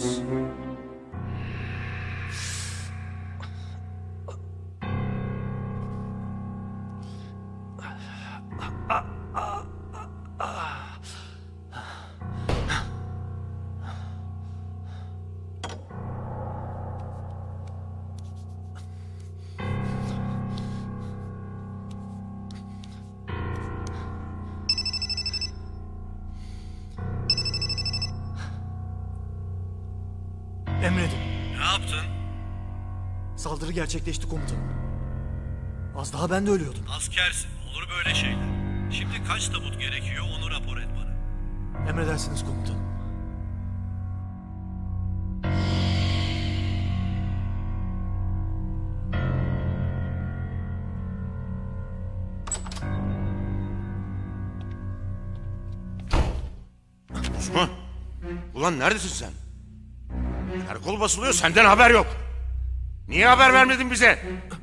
olmaz. Emredin. Ne yaptın? Saldırı gerçekleşti komutanım. Az daha ben de ölüyordum. Askersin. Olur böyle şeyler. Şimdi kaç tabut gerekiyor onu rapor et bana. Emredersiniz komutanım. Osman! Ulan neredesin sen? Karakol basılıyor, senden haber yok. Niye haber vermedin bize?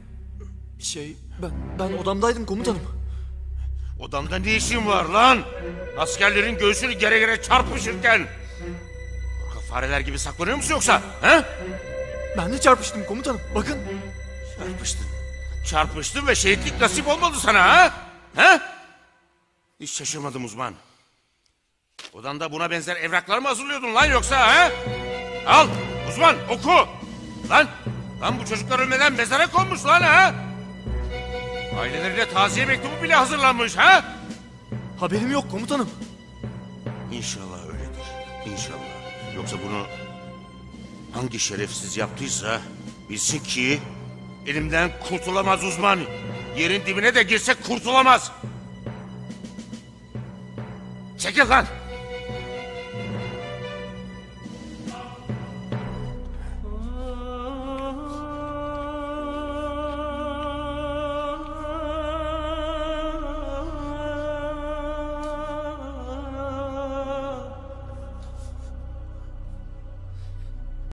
Ben odamdaydım komutanım. Odamda ne işin var lan? Askerlerin göğsünü gere gere çarpışırken. Korkak fareler gibi saklanıyor musun yoksa? He? Ben de çarpıştım komutanım. Bakın. Çarpıştın. Çarpıştın ve şehitlik nasip olmadı sana ha? He? Hiç şaşırmadım uzman. Odanda buna benzer evraklar mı hazırlıyordun lan yoksa ha? Al uzman oku. Lan bu çocuklar ölmeden mezara konmuş lan ha? Ailelerine taziye mektubu bile hazırlanmış ha? Haberim yok komutanım. İnşallah öyledir. İnşallah. Yoksa bunu hangi şerefsiz yaptıysa bilsin ki elimden kurtulamaz uzman. Yerin dibine de girsek kurtulamaz. Çekil lan.